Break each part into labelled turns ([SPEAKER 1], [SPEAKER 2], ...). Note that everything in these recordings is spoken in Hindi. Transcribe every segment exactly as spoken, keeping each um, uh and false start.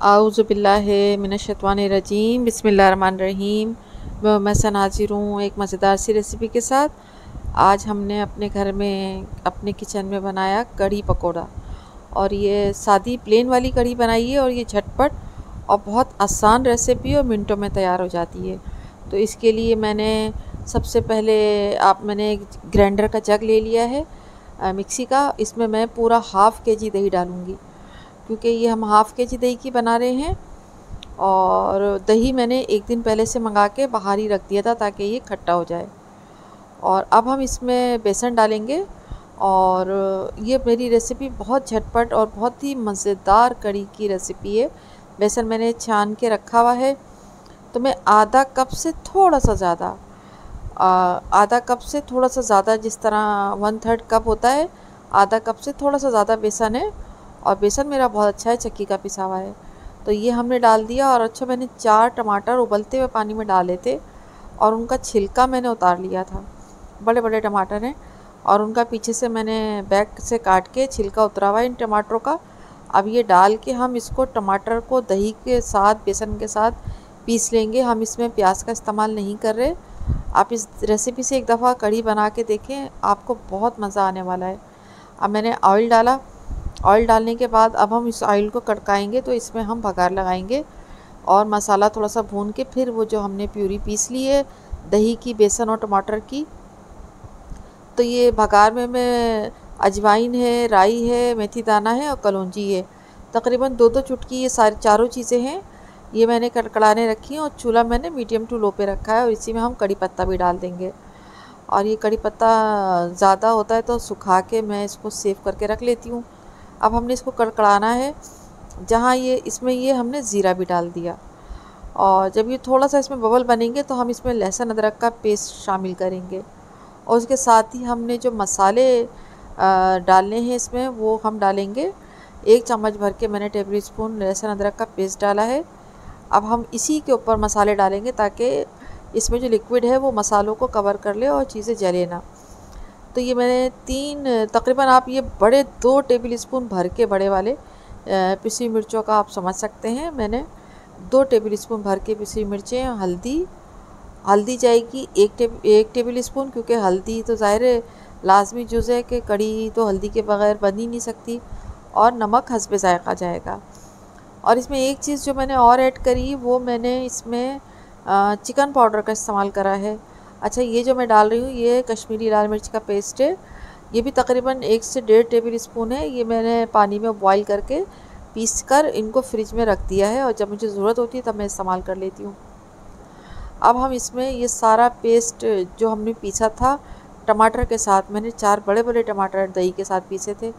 [SPEAKER 1] आऊज़ुबिल्लाहि मिनश्शैतानिर्रजीम बिस्मिल्लाहिर्रहमानिर्रहीम। मैं सन हाजिर हूँ एक मज़ेदार सी रेसिपी के साथ। आज हमने अपने घर में अपने किचन में बनाया कढ़ी पकोड़ा, और ये सादी प्लेन वाली कढ़ी बनाई है, और ये झटपट और बहुत आसान रेसिपी और मिनटों में तैयार हो जाती है। तो इसके लिए मैंने सबसे पहले आप मैंने एक ग्राइंडर का जग ले लिया है आ, मिक्सी का। इसमें मैं पूरा हाफ़ के जी दही डालूँगी, क्योंकि ये हम हाफ़ के जी दही की बना रहे हैं। और दही मैंने एक दिन पहले से मंगा के बाहर ही रख दिया था ताकि ये खट्टा हो जाए। और अब हम इसमें बेसन डालेंगे, और ये मेरी रेसिपी बहुत झटपट और बहुत ही मज़ेदार कढ़ी की रेसिपी है। बेसन मैंने छान के रखा हुआ है, तो मैं आधा कप से थोड़ा सा ज़्यादा आधा कप से थोड़ा सा ज़्यादा जिस तरह वन थर्ड कप होता है, आधा कप से थोड़ा सा ज़्यादा बेसन है। और बेसन मेरा बहुत अच्छा है, चक्की का पिसा हुआ है। तो ये हमने डाल दिया, और अच्छा मैंने चार टमाटर उबलते हुए पानी में डाले थे, और उनका छिलका मैंने उतार लिया था। बड़े बड़े टमाटर हैं, और उनका पीछे से मैंने बैक से काट के छिलका उतरा हुआ है इन टमाटरों का। अब ये डाल के हम इसको टमाटर को दही के साथ बेसन के साथ पीस लेंगे। हम इसमें प्याज का इस्तेमाल नहीं कर रहे। आप इस रेसिपी से एक दफ़ा कढ़ी बना के देखें, आपको बहुत मज़ा आने वाला है। अब मैंने ऑयल डाला। ऑयल डालने के बाद अब हम इस ऑयल को कड़काएंगे, तो इसमें हम बघार लगाएंगे और मसाला थोड़ा सा भून के फिर वो जो हमने प्यूरी पीस ली है दही की, बेसन और टमाटर की, तो ये बघार में मैं अजवाइन है, राई है, मेथी दाना है और कलौंजी है। तकरीबन दो दो चुटकी ये सारी चारों चीज़ें हैं, ये मैंने कड़कड़ाने रखी हैं। और चूल्हा मैंने मीडियम टू लो पे रखा है, और इसी में हम कड़ी पत्ता भी डाल देंगे। और ये कड़ी पत्ता ज़्यादा होता है तो सुखा के मैं इसको सेव करके रख लेती हूँ। अब हमने इसको कड़कड़ाना है। जहाँ ये इसमें ये हमने ज़ीरा भी डाल दिया, और जब ये थोड़ा सा इसमें बबल बनेंगे तो हम इसमें लहसुन अदरक का पेस्ट शामिल करेंगे। और उसके साथ ही हमने जो मसाले डालने हैं इसमें वो हम डालेंगे। एक चम्मच भर के मैंने टेबल स्पून लहसुन अदरक का पेस्ट डाला है। अब हम इसी के ऊपर मसाले डालेंगे ताकि इसमें जो लिक्विड है वो मसालों को कवर कर ले और चीज़ें जले ना। तो ये मैंने तीन तकरीबन आप ये बड़े दो टेबल स्पून भर के बड़े वाले पिसी मिर्चों का आप समझ सकते हैं। मैंने दो टेबल स्पून भर के पिसी मिर्चें, हल्दी हल्दी जाएगी एक टेब एक टेबल स्पून, क्योंकि हल्दी तो ज़ाहिर है लाजमी जुज़ है कि कढ़ी तो हल्दी के बगैर बन ही नहीं सकती। और नमक हस्बे ज़ायक़ा जाएगा। और इसमें एक चीज़ जो मैंने और ऐड करी, वो मैंने इसमें चिकन पाउडर का इस्तेमाल करा है। अच्छा, ये जो मैं डाल रही हूँ ये कश्मीरी लाल मिर्च का पेस्ट है। ये भी तकरीबन एक से डेढ़ टेबल स्पून है। ये मैंने पानी में बॉईल करके पीस कर इनको फ्रिज में रख दिया है, और जब मुझे ज़रूरत होती है तब मैं इस्तेमाल कर लेती हूँ। अब हम इसमें ये सारा पेस्ट जो हमने पीसा था टमाटर के साथ, मैंने चार बड़े बड़े टमाटर दही के साथ पीसे थे,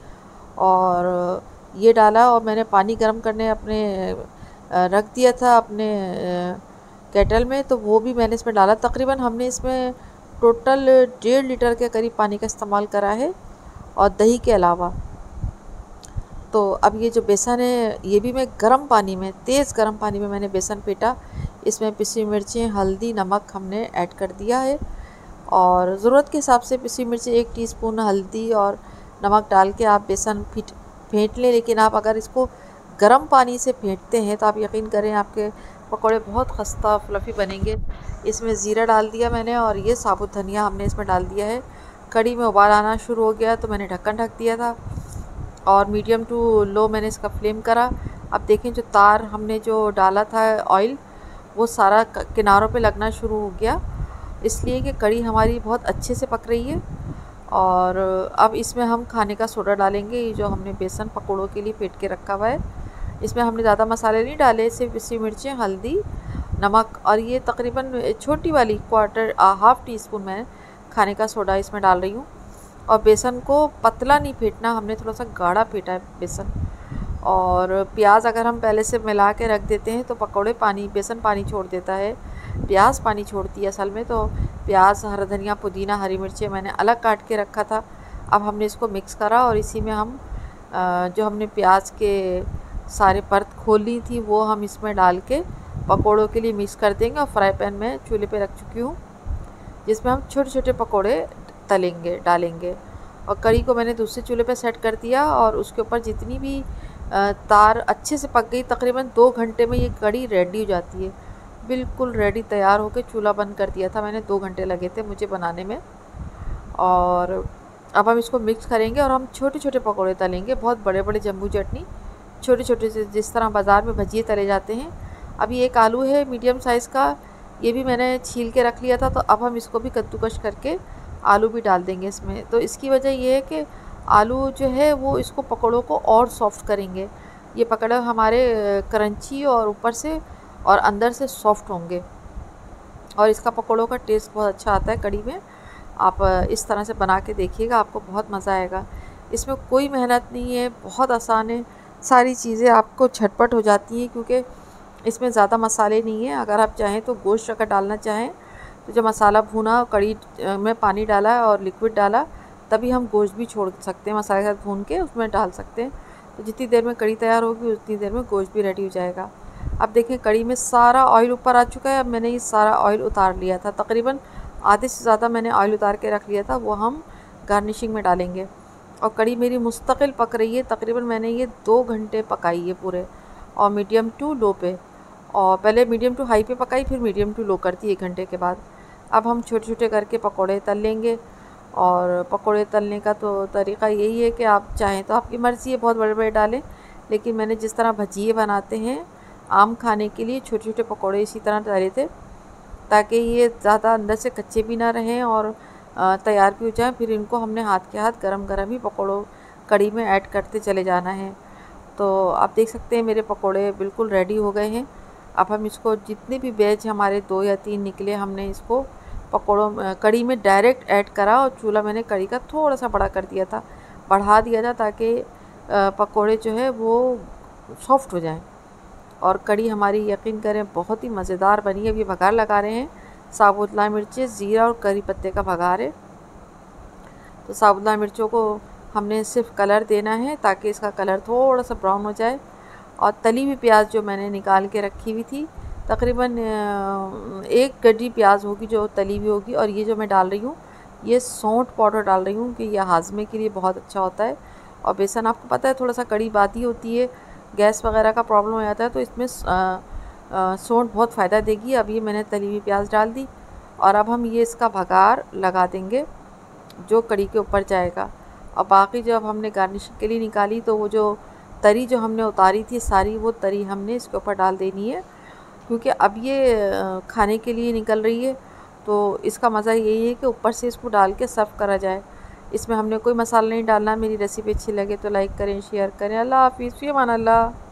[SPEAKER 1] और ये डाला। और मैंने पानी गर्म करने अपने रख दिया था अपने केटल में, तो वो भी मैंने इसमें डाला। तकरीबन हमने इसमें टोटल डेढ़ लीटर के करीब पानी का इस्तेमाल करा है, और दही के अलावा। तो अब ये जो बेसन है ये भी मैं गर्म पानी में, तेज़ गर्म पानी में मैंने बेसन पीटा। इसमें पिसी मिर्चें, हल्दी, नमक हमने ऐड कर दिया है, और ज़रूरत के हिसाब से पिसी मिर्चें एक टीस्पून, हल्दी और नमक डाल के आप बेसन फिट फेंट लें। लेकिन आप अगर इसको गर्म पानी से फेंटते हैं तो आप यकीन करें आपके पकौड़े बहुत खस्ता फ्लफ़ी बनेंगे। इसमें ज़ीरा डाल दिया मैंने, और ये साबुत धनिया हमने इसमें डाल दिया है। कढ़ी में उबाल आना शुरू हो गया तो मैंने ढक्कन ढक दिया था, और मीडियम टू लो मैंने इसका फ्लेम करा। अब देखें जो तार हमने जो डाला था ऑयल, वो सारा किनारों पे लगना शुरू हो गया, इसलिए कि कढ़ी हमारी बहुत अच्छे से पक रही है। और अब इसमें हम खाने का सोडा डालेंगे, ये जो हमने बेसन पकौड़ों के लिए फेंट के रखा हुआ है। इसमें हमने ज़्यादा मसाले नहीं डाले, सिर्फ पिसी मिर्चें, हल्दी, नमक, और ये तकरीबन छोटी वाली क्वार्टर हाफ़ टी स्पून मैं खाने का सोडा इसमें डाल रही हूँ। और बेसन को पतला नहीं फेंटना, हमने थोड़ा सा गाढ़ा फेंटा है बेसन। और प्याज अगर हम पहले से मिला के रख देते हैं तो पकौड़े पानी बेसन पानी छोड़ देता है, प्याज पानी छोड़ती है असल में। तो प्याज, हरा धनिया, पुदीना, हरी मिर्चें मैंने अलग काट के रखा था। अब हमने इसको मिक्स करा, और इसी में हम जो हमने प्याज के सारे परत खोली थी वो हम इसमें डाल के पकोड़ों के लिए मिक्स कर देंगे। और फ्राई पैन में चूल्हे पे रख चुकी हूँ, जिसमें हम छोटे छोटे पकोड़े तलेंगे डालेंगे। और कढ़ी को मैंने दूसरे चूल्हे पे सेट कर दिया, और उसके ऊपर जितनी भी तार अच्छे से पक गई। तकरीबन दो घंटे में ये कड़ी रेडी हो जाती है, बिल्कुल रेडी तैयार होकर चूल्हा बंद कर दिया था मैंने। दो घंटे लगे थे मुझे बनाने में। और अब हम इसको मिक्स करेंगे और हम छोटे छोटे पकौड़े तलेंगे, बहुत बड़े बड़े जम्बू चटनी, छोटे छोटे से जिस तरह बाज़ार में भजिए तले जाते हैं। अभी एक आलू है मीडियम साइज़ का, ये भी मैंने छील के रख लिया था। तो अब हम इसको भी कद्दूकश करके आलू भी डाल देंगे इसमें। तो इसकी वजह ये है कि आलू जो है वो इसको पकौड़ों को और सॉफ्ट करेंगे। ये पकौड़े हमारे क्रंची और ऊपर से और अंदर से सॉफ्ट होंगे, और इसका पकौड़ों का टेस्ट बहुत अच्छा आता है कड़ी में। आप इस तरह से बना के देखिएगा, आपको बहुत मज़ा आएगा। इसमें कोई मेहनत नहीं है, बहुत आसान है, सारी चीज़ें आपको झटपट हो जाती हैं, क्योंकि इसमें ज़्यादा मसाले नहीं हैं। अगर आप चाहें तो गोश्त अगर डालना चाहें तो जो मसाला भुना, कड़ी में पानी डाला और लिक्विड डाला, तभी हम गोश्त भी छोड़ सकते हैं, मसाले के साथ भून के उसमें डाल सकते हैं। तो जितनी देर में कड़ी तैयार होगी उतनी देर में गोश्त भी रेडी हो जाएगा। अब देखें कड़ी में सारा ऑयल ऊपर आ चुका है। अब मैंने ये सारा ऑयल उतार लिया था, तकरीबन आधे से ज़्यादा मैंने ऑयल उतार के रख लिया था, वो हम गार्निशिंग में डालेंगे। और कड़ी मेरी मुस्तकिल पक रही है, तकरीबन मैंने ये दो घंटे पकाई है पूरे, और मीडियम टू लो पे, और पहले मीडियम टू हाई पे पकाई, फिर मीडियम टू लो करती एक घंटे के बाद। अब हम छोटे छोटे करके पकोड़े तल लेंगे। और पकोड़े तलने का तो तरीक़ा यही है कि आप चाहें तो आपकी मर्ज़ी है, बहुत बड़े बड़े डालें, लेकिन मैंने जिस तरह भजिए बनाते हैं आम खाने के लिए, छोटे छोटे पकोड़े इसी तरह तले थे, ताकि ये ज़्यादा अंदर से कच्चे भी ना रहें और तैयार भी हो जाएं। फिर इनको हमने हाथ के हाथ गरम गरम ही पकोड़ों कड़ी में ऐड करते चले जाना है। तो आप देख सकते हैं मेरे पकोड़े बिल्कुल रेडी हो गए हैं। अब हम इसको, जितने भी बैच हमारे दो या तीन निकले, हमने इसको पकोड़ों कड़ी में डायरेक्ट ऐड करा। और चूल्हा मैंने कड़ी का थोड़ा सा बड़ा कर दिया था, बढ़ा दिया था, ताकि पकोड़े जो है वो सॉफ्ट हो जाएं। और कड़ी हमारी यकीन करें बहुत ही मज़ेदार बनी है। अभी भगार लगा रहे हैं, साबुत लाल मिर्चें, ज़ीरा और करी पत्ते का भगार है। तो साबुत लाल मिर्चों को हमने सिर्फ कलर देना है, ताकि इसका कलर थोड़ा सा ब्राउन हो जाए। और तली हुई प्याज जो मैंने निकाल के रखी हुई थी, तकरीबन एक गड्डी प्याज होगी जो तली हुई होगी। और ये जो मैं डाल रही हूँ, ये सौंठ पाउडर डाल रही हूँ कि यह हाजमे के लिए बहुत अच्छा होता है। और बेसन आपको पता है थोड़ा सा कड़ी बाती होती है, गैस वगैरह का प्रॉब्लम हो जाता है, तो इसमें सौंठ बहुत फ़ायदा देगी। अब ये मैंने तली हुई प्याज डाल दी, और अब हम ये इसका भगार लगा देंगे जो कड़ी के ऊपर जाएगा। और बाकी जब हमने गार्निशिंग के लिए निकाली, तो वो जो तरी जो हमने उतारी थी सारी, वो तरी हमने इसके ऊपर डाल देनी है, क्योंकि अब ये खाने के लिए निकल रही है। तो इसका मज़ा यही है कि ऊपर से इसको डाल के सर्व करा जाए। इसमें हमने कोई मसाला नहीं डालना। मेरी रेसिपी अच्छी लगे तो लाइक करें, शेयर करें। अल्लाह हाफ़िज़, फ़ी अमान अल्लाह।